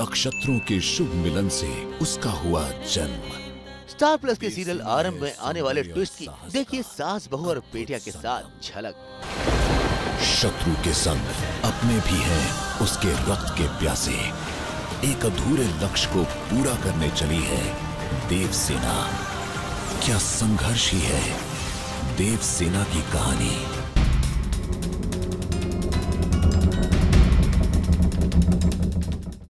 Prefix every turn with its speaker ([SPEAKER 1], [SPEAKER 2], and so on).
[SPEAKER 1] नक्षत्रों के शुभ मिलन से उसका हुआ जन्म।
[SPEAKER 2] स्टार प्लस के सीरियल आरंभ में आने वाले ट्विस्ट की देखिए सास बहू और बेटिया के साथ झलक।
[SPEAKER 1] शत्रु के संग अपने भी हैं उसके रक्त के प्यासे। एक अधूरे लक्ष्य को पूरा करने चली है देवसेना। क्या संघर्ष ही है देवसेना की कहानी।